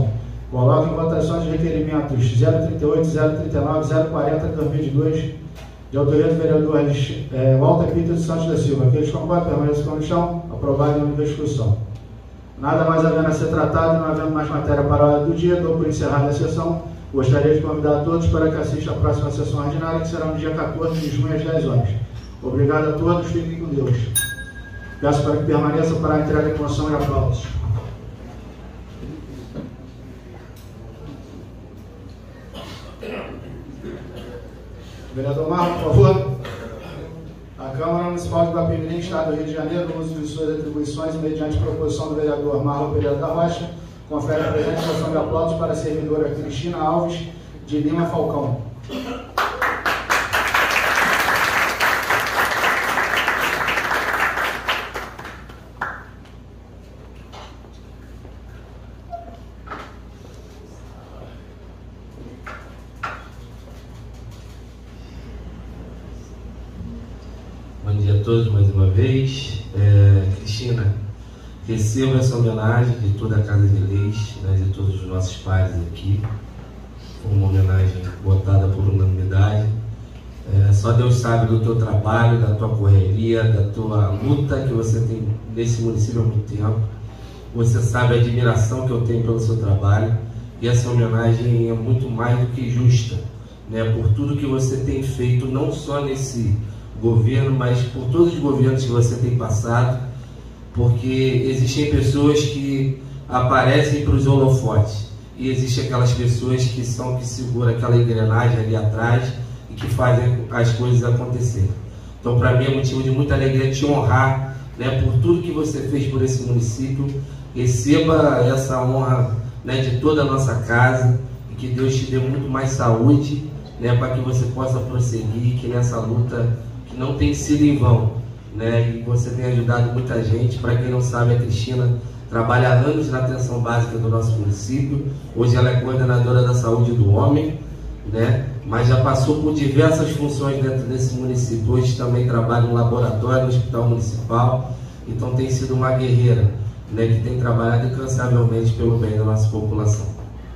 Coloco em votação os requerimentos zero trinta e oito, zero trinta e nove, zero quarenta de dois mil e vinte e dois, de autoria do vereador é, Walter Peter dos Santos da Silva. Aqueles que concordam, permaneçam como estão. Aprovado em única discussão. Nada mais havendo a ser tratado e não havendo mais matéria para a hora do dia, dou por encerrada a sessão. Gostaria de convidar a todos para que assistam a próxima sessão ordinária, que será no dia quatorze de junho, às dez horas. Obrigado a todos, fiquem com Deus. Peço para que permaneça para a entrega de moção e aplausos. Vereador Marlon, por favor. A Câmara Municipal de Guapimirim, Estado do Rio de Janeiro, no uso de suas atribuições e mediante proposição do vereador Marlon Pereira da Rocha, confere a presente moção de aplausos para a servidora Cristina Alves de Lima Falcão. Bom dia a todos mais uma vez. É, Cristina, receba essa homenagem de toda a Casa de Leis, né, de todos os nossos pares aqui. Foi uma homenagem votada por unanimidade. É, só Deus sabe do teu trabalho, da tua correria, da tua luta que você tem nesse município há muito tempo. Você sabe a admiração que eu tenho pelo seu trabalho. E essa homenagem é muito mais do que justa, né, por tudo que você tem feito, não só nesse governo, mas por todos os governos que você tem passado, porque existem pessoas que aparecem para os holofotes e existem aquelas pessoas que são que seguram aquela engrenagem ali atrás e que fazem as coisas acontecerem. Então, para mim é motivo de muita alegria te honrar, né, por tudo que você fez por esse município. Receba essa honra, né, de toda a nossa casa e que Deus te dê muito mais saúde, né, para que você possa prosseguir, que nessa luta que não tem sido em vão, né, e você tem ajudado muita gente. Para quem não sabe, a Cristina trabalha há anos na atenção básica do nosso município. Hoje ela é coordenadora da saúde do homem, né, mas já passou por diversas funções dentro desse município. Hoje também trabalha no laboratório do Hospital Municipal. Então tem sido uma guerreira, né, que tem trabalhado incansavelmente pelo bem da nossa população.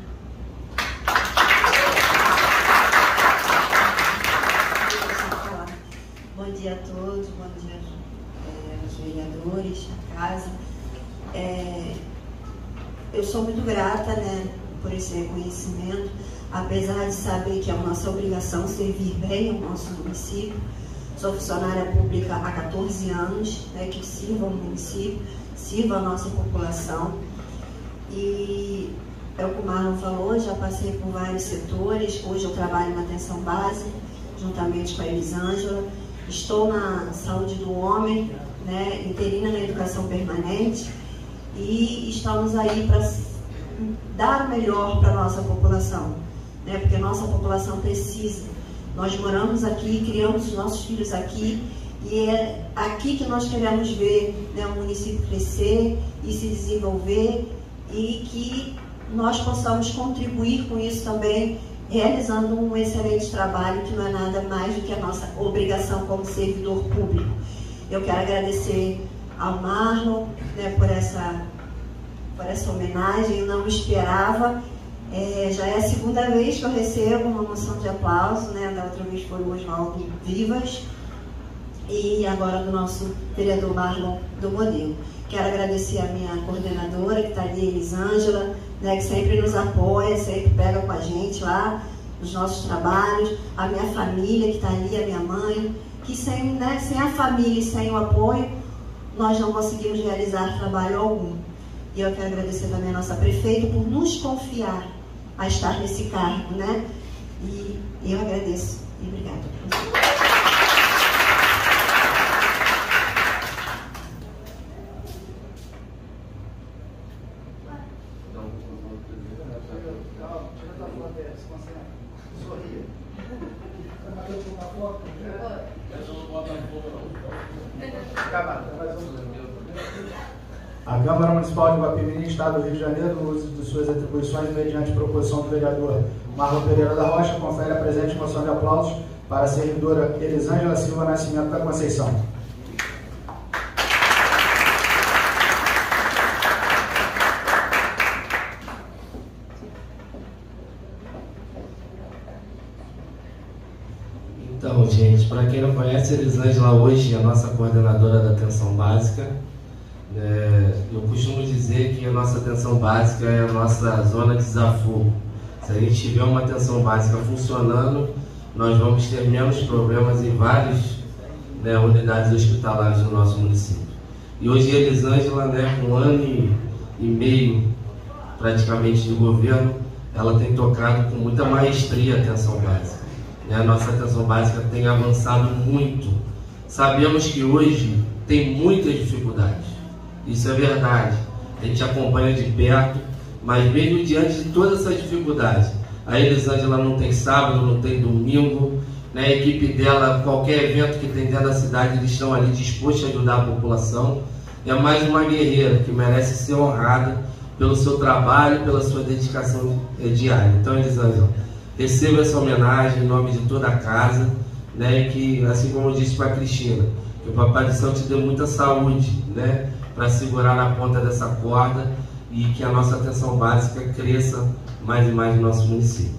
Bom dia a todos, bom dia é, aos vereadores, à casa. É, eu sou muito grata, né, por esse reconhecimento, apesar de saber que é a nossa obrigação servir bem ao nosso município. Sou funcionária pública há quatorze anos, né, que sirva o município, sirva a nossa população. E é o que o Marlon falou, já passei por vários setores. Hoje eu trabalho na atenção base, juntamente com a Elisângela. Estou na saúde do homem, né, interina na educação permanente, e estamos aí para dar o melhor para a nossa população, né, porque a nossa população precisa. Nós moramos aqui, criamos os nossos filhos aqui, e é aqui que nós queremos ver, né, o município crescer e se desenvolver, e que nós possamos contribuir com isso também, realizando um excelente trabalho, que não é nada mais do que a nossa obrigação como servidor público. Eu quero agradecer ao Marlon, né, por, essa, por essa homenagem. Eu não esperava. É, já é a segunda vez que eu recebo uma moção de aplauso, né? Da outra vez foi o Oswaldo Vivas, e agora do nosso vereador Marlon do Modelo. Quero agradecer a minha coordenadora, que está ali, Elisângela, né, que sempre nos apoia, sempre pega com a gente lá nos nossos trabalhos, a minha família que está ali, a minha mãe, que sem, né, sem a família e sem o apoio, nós não conseguimos realizar trabalho algum. E eu quero agradecer também a nossa prefeita por nos confiar a estar nesse cargo, né? E eu agradeço. E obrigada. A Câmara Municipal de Guapimirim, Estado do Rio de Janeiro, no uso de suas atribuições mediante proposição do vereador Marlon Pereira da Rocha, confere a presente moção de aplausos para a servidora Elisângela Silva Nascimento da Conceição. conhece a Elisângela hoje, a nossa coordenadora da atenção básica. É, eu costumo dizer que a nossa atenção básica é a nossa zona de desafogo. Se a gente tiver uma atenção básica funcionando, nós vamos ter menos problemas em várias, né, unidades hospitalares do nosso município. E hoje a Elisângela, né, com um ano e, e meio praticamente de governo, ela tem tocado com muita maestria a atenção básica. Né? A nossa atenção básica tem avançado muito. Sabemos que hoje tem muitas dificuldades, isso é verdade, a gente acompanha de perto, mas mesmo diante de todas essas dificuldades, a Elisângela não tem sábado, não tem domingo, né? A equipe dela, qualquer evento que tem dentro da cidade, eles estão ali dispostos a ajudar a população. É mais uma guerreira que merece ser honrada pelo seu trabalho, pela sua dedicação diária. Então, Elisângela, receba essa homenagem em nome de toda a casa, né? E que, assim como eu disse para a Cristina, que o Papai do Céu te dê muita saúde, né? Para segurar na ponta dessa corda e que a nossa atenção básica cresça mais e mais no nosso município.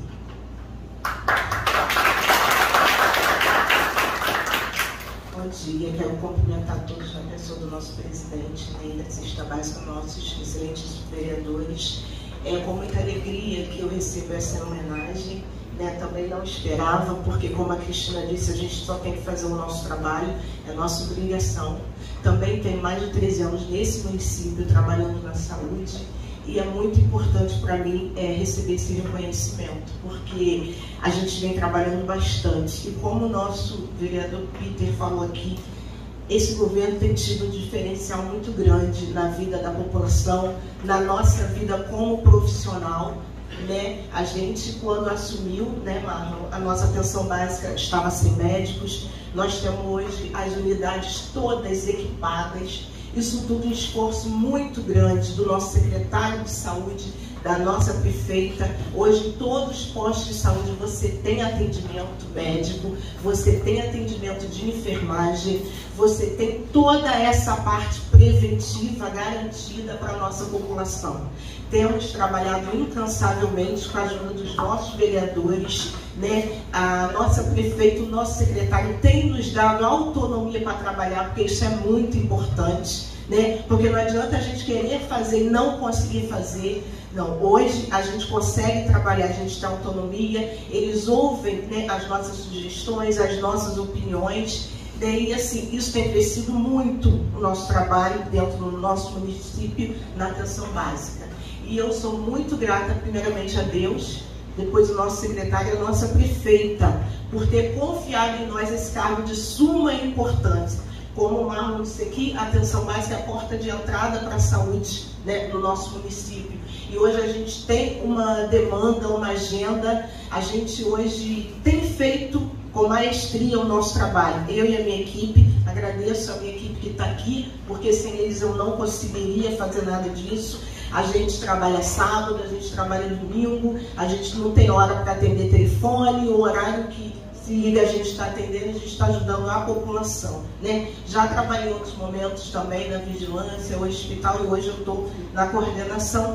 Bom dia, quero cumprimentar todos na pessoa do nosso presidente, né, da Cesta Básica, nossos excelentes vereadores. É com muita alegria que eu recebo essa homenagem, né, também não esperava, porque como a Cristina disse, a gente só tem que fazer o nosso trabalho, é nossa obrigação. Também tenho mais de treze anos nesse município trabalhando na saúde e é muito importante para mim é, receber esse reconhecimento, porque a gente vem trabalhando bastante e como o nosso vereador Peter falou aqui, esse governo tem tido um diferencial muito grande na vida da população, na nossa vida como profissional. Né? A gente, quando assumiu, né, Marlon, a nossa atenção básica estava sem médicos, nós temos hoje as unidades todas equipadas, isso tudo um esforço muito grande do nosso secretário de saúde, da nossa prefeita. Hoje, em todos os postos de saúde, você tem atendimento médico, você tem atendimento de enfermagem, você tem toda essa parte preventiva garantida para a nossa população. Temos trabalhado incansavelmente com a ajuda dos nossos vereadores, né? A nossa prefeita, o nosso secretário tem nos dado autonomia para trabalhar, porque isso é muito importante, né? Porque não adianta a gente querer fazer e não conseguir fazer. Não, hoje a gente consegue trabalhar, a gente tem autonomia, eles ouvem, né, as nossas sugestões, as nossas opiniões, daí assim, isso tem crescido muito o nosso trabalho dentro do nosso município na atenção básica. E eu sou muito grata primeiramente a Deus, depois o nosso secretário e a nossa prefeita, por ter confiado em nós esse cargo de suma importância. Como o Marlon disse aqui, a atenção básica é a porta de entrada para a saúde, né, no nosso município. E hoje a gente tem uma demanda, uma agenda, a gente hoje tem feito com maestria o nosso trabalho. Eu e a minha equipe, agradeço a minha equipe que está aqui, porque sem eles eu não conseguiria fazer nada disso. A gente trabalha sábado, a gente trabalha domingo, a gente não tem hora para atender telefone, o horário que se liga a gente está atendendo, a gente está ajudando a população, né? Já trabalhei em outros momentos também na vigilância, no hospital, e hoje eu estou na coordenação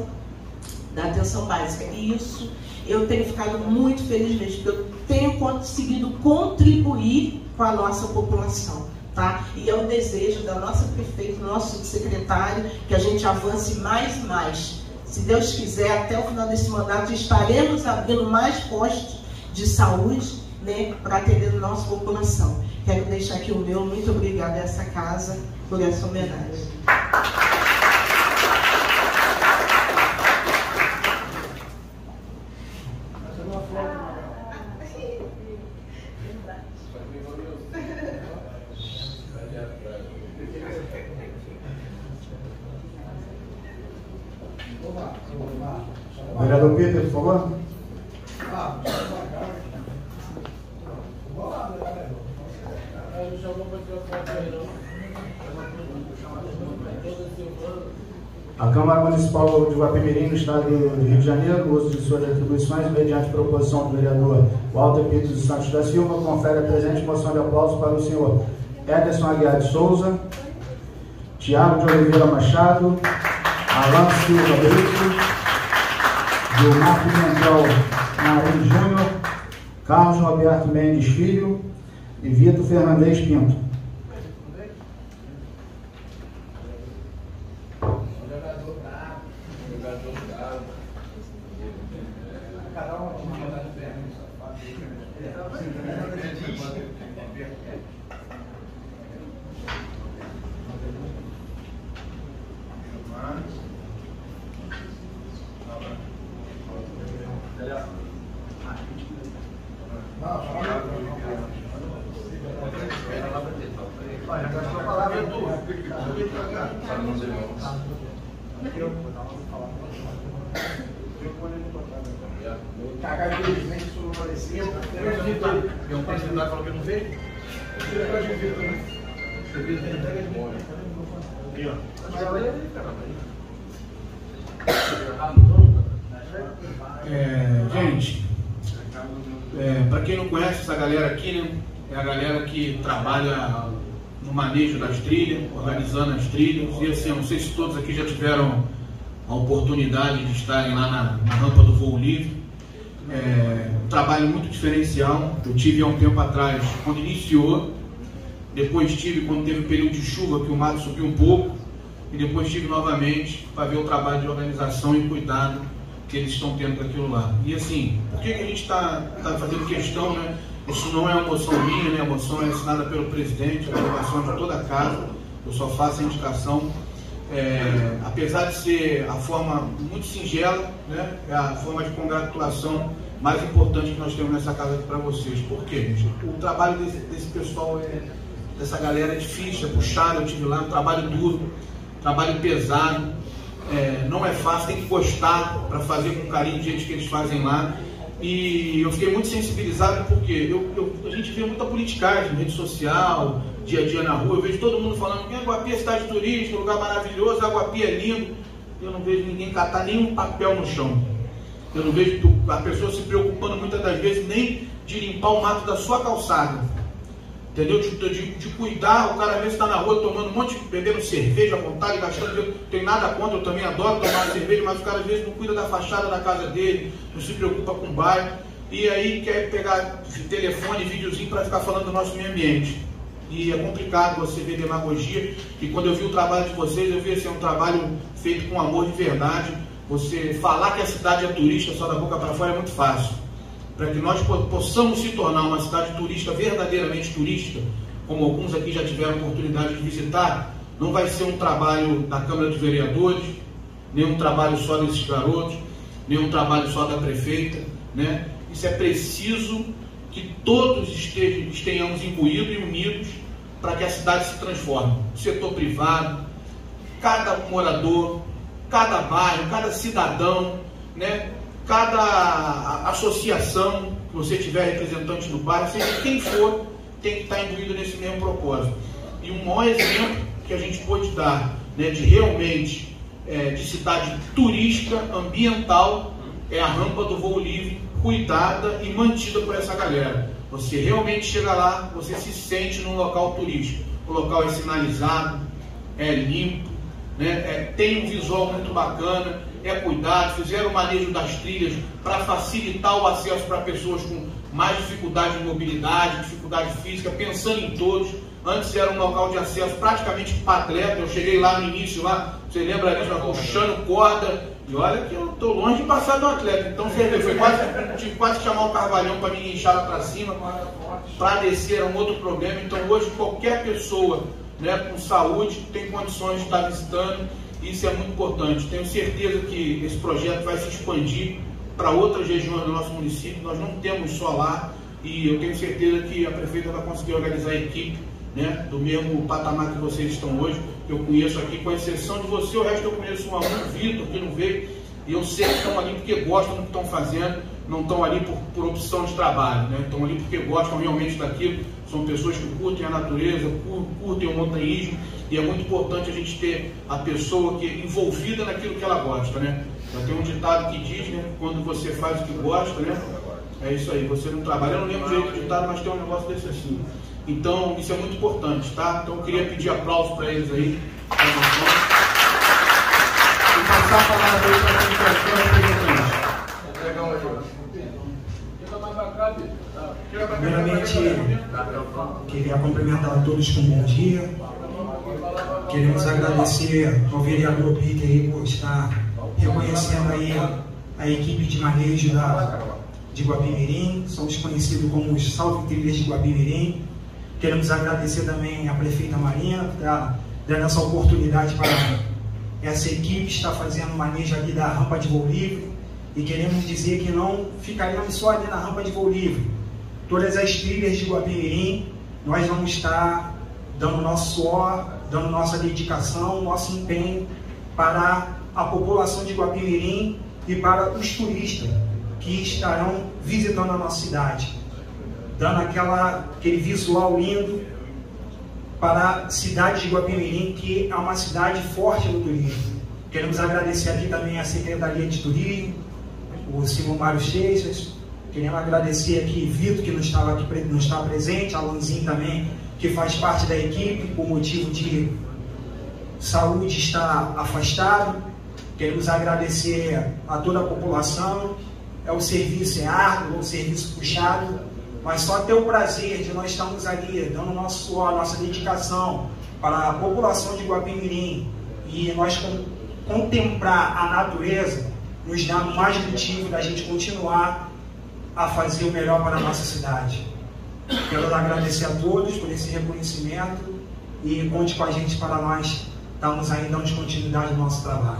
da atenção básica. E isso eu tenho ficado muito feliz mesmo, porque eu tenho conseguido contribuir com a nossa população. Tá? E é o desejo da nossa prefeita, do nosso subsecretário, que a gente avance mais e mais. Se Deus quiser, até o final desse mandato, estaremos abrindo mais postos de saúde, né, para atender a nossa população. Quero deixar aqui o meu muito obrigada a essa casa por essa homenagem. Vereador Peter, por favor. A Câmara Municipal de Guapimirim, no estado do Rio de Janeiro, uso de suas atribuições, mediante proposição do vereador Walter Pinto dos Santos da Silva, confere a presente moção de aplauso para o senhor Ederson Aguiar de Souza, Tiago de Oliveira Machado, Alan Silva Brito, Gilmar Pimentel Marinho Júnior, Carlos Roberto Mendes Filho, e Vitor Fernandes Pinto. É, gente, é, para quem não conhece essa galera aqui, né, é a galera que trabalha no manejo das trilhas, organizando as trilhas. E assim, eu não sei se todos aqui já tiveram a oportunidade de estarem lá na, na rampa do voo livre. É um trabalho muito diferencial. Eu tive há um tempo atrás, quando iniciou, depois tive quando teve o período de chuva, que o mato subiu um pouco, e depois tive novamente para ver o trabalho de organização e cuidado que eles estão tendo daquilo lá. E assim, por que, que a gente está tá fazendo questão, né? Isso não é uma moção minha, né? A moção é assinada pelo presidente, a delegação de toda a casa, eu só faço a indicação. É, apesar de ser a forma muito singela, né? É a forma de congratulação mais importante que nós temos nessa casa aqui para vocês. Por quê, gente? O trabalho desse, desse pessoal, é, dessa galera é difícil, é puxado, eu tive lá, um trabalho duro, trabalho pesado, é, não é fácil, tem que gostar para fazer com carinho do jeito que eles fazem lá. E eu fiquei muito sensibilizado porque eu, eu, a gente vê muita politicagem, rede social, dia a dia na rua. Eu vejo todo mundo falando que Aguapi é cidade turística, lugar maravilhoso, Aguapi é lindo. Eu não vejo ninguém catar nenhum papel no chão. Eu não vejo a pessoa se preocupando muitas das vezes nem de limpar o mato da sua calçada. Entendeu? De, de, de cuidar, o cara às vezes está na rua tomando um monte de, bebendo cerveja à vontade, gastando, não tem nada contra, eu também adoro tomar cerveja, mas o cara às vezes não cuida da fachada da casa dele, não se preocupa com o bairro, e aí quer pegar telefone, videozinho para ficar falando do nosso meio ambiente. E é complicado você ver demagogia, e quando eu vi o trabalho de vocês, eu vi assim, um trabalho feito com amor de verdade. Você falar que a cidade é turística só da boca para fora é muito fácil. Para que nós possamos se tornar uma cidade turística, verdadeiramente turística, como alguns aqui já tiveram oportunidade de visitar, não vai ser um trabalho da Câmara de Vereadores, nem um trabalho só desses garotos, nem um trabalho só da prefeita, né? Isso é preciso que todos estejam, estejamos imbuídos e unidos para que a cidade se transforme. O setor privado, cada morador, cada bairro, cada cidadão, né? Cada associação que você tiver representante do bairro, seja quem for, tem que estar imbuído nesse mesmo propósito. E um maior exemplo que a gente pode dar, né, de realmente é, de cidade turística, ambiental, é a rampa do voo livre, cuidada e mantida por essa galera. Você realmente chega lá, você se sente num local turístico. O local é sinalizado, é limpo, né, é, tem um visual muito bacana, é cuidado, fizeram o manejo das trilhas para facilitar o acesso para pessoas com mais dificuldade de mobilidade, dificuldade física, pensando em todos. Antes era um local de acesso praticamente para atleta. Eu cheguei lá no início, lá, você lembra disso, puxando corda, e olha que eu estou longe de passar do atleta. Então você foi quase, tive quase que chamar o Carvalhão para me inchar para cima, para descer, era um outro problema. Então hoje qualquer pessoa, né, com saúde tem condições de estar visitando. Isso é muito importante. Tenho certeza que esse projeto vai se expandir para outras regiões do nosso município. Nós não temos só lá, e eu tenho certeza que a prefeita vai conseguir organizar a equipe, né, do mesmo patamar que vocês estão hoje. Eu conheço aqui, com exceção de você, o resto eu conheço um aluno, Vitor, que não veio, e eu sei que estão ali porque gostam do que estão fazendo, não estão ali por, por opção de trabalho, né? Estão ali porque gostam realmente daquilo. São pessoas que curtem a natureza, curtem o montanhismo, e é muito importante a gente ter a pessoa que é envolvida naquilo que ela gosta, né? Já tem um ditado que diz, né, quando você faz o que gosta, né, é isso aí, você não trabalha. Eu não lembro direito do ditado, mas tem um negócio desse assim. Então, isso é muito importante, tá? Então, eu queria pedir aplauso para eles aí, pra e passar a palavra aí para a administração representante. Primeiramente, queria cumprimentar a todos com um bom dia. Queremos agradecer ao vereador Peter aí por estar reconhecendo aí a equipe de manejo da, de Guapimirim. Somos conhecidos como os Salve Trilhas de Guapimirim. Queremos agradecer também à prefeita Marina por estar dando essa oportunidade para essa equipe estar fazendo manejo ali da rampa de voo livre. E queremos dizer que não ficaremos só ali na rampa de voo livre. Todas as trilhas de Guapimirim, nós vamos estar dando nosso suor, dando nossa dedicação, nosso empenho para a população de Guapimirim e para os turistas que estarão visitando a nossa cidade, dando aquela, aquele visual lindo para a cidade de Guapimirim, que é uma cidade forte no turismo. Queremos agradecer aqui também a Secretaria de Turismo, o Silvio Mário Seixas. Queremos agradecer aqui Vitor, que não estava aqui, não está presente, Alanzinho também, que faz parte da equipe, por motivo de saúde está afastado. Queremos agradecer a toda a população. É o serviço é árduo, é um serviço puxado, mas só ter o prazer de nós estarmos ali, dando nosso suor, nossa dedicação para a população de Guapimirim e nós contemplar a natureza, nos dá mais motivo da gente continuar a fazer o melhor para a nossa cidade. Quero agradecer a todos por esse reconhecimento e conte com a gente para nós estarmos aí dando continuidade ao nosso trabalho.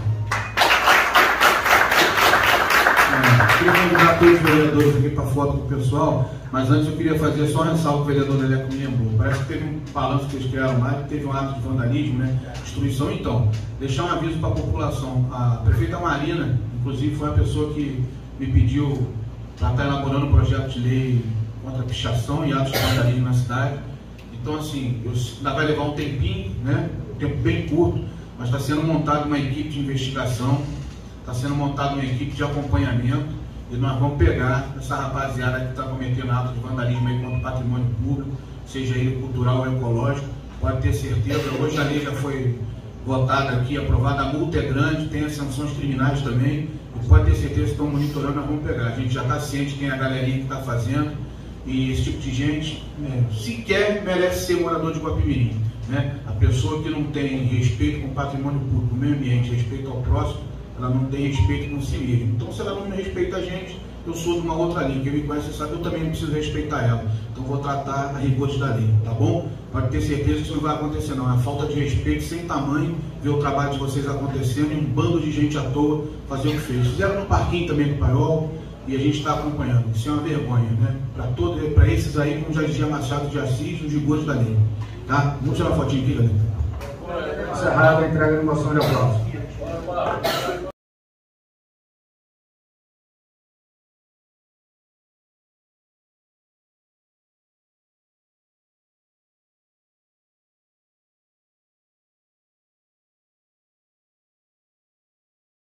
É, queria convidar todos os vereadores aqui para foto com o pessoal, mas antes eu queria fazer só um ressalvo que o vereador Leleco me lembrou. Parece que teve um balanço que eles criaram lá, que teve um ato de vandalismo, né? Destruição. Então, deixar um aviso para a população. A prefeita Marina, inclusive, foi a pessoa que me pediu para estar elaborando um projeto de lei contra a pichação e atos de vandalismo na cidade. Então, assim, eu, ainda vai levar um tempinho, né? Um tempo bem curto, mas está sendo montada uma equipe de investigação, está sendo montada uma equipe de acompanhamento e nós vamos pegar essa rapaziada que está cometendo atos de vandalismo aí contra o patrimônio público, seja ele cultural ou ecológico. Pode ter certeza, hoje a lei já foi votada aqui, aprovada, a multa é grande, tem as sanções criminais também, e pode ter certeza que estão monitorando, nós vamos pegar. A gente já está ciente quem é a galerinha que está fazendo, e esse tipo de gente né, sequer merece ser morador de Guapimirim. Né? A pessoa que não tem respeito com o patrimônio público, o meio ambiente, respeito ao próximo, ela não tem respeito com si mesma. Então, se ela não me respeita a gente, eu sou de uma outra linha. Quem me conhece sabe, eu também não preciso respeitar ela. Então, vou tratar a rigores da lei, tá bom? Pode ter certeza que isso não vai acontecer, não. É uma falta de respeito sem tamanho ver o trabalho de vocês acontecendo e um bando de gente à toa fazer o que fez. Fizeram no parquinho também do Paiol e a gente está acompanhando. Isso é uma vergonha, né? Para esses aí, como já dizia Machado de Assis, os rigores da lei. Tá? Vamos tirar uma fotinha aqui, galera. Encerrada a entrega de moção de aplauso.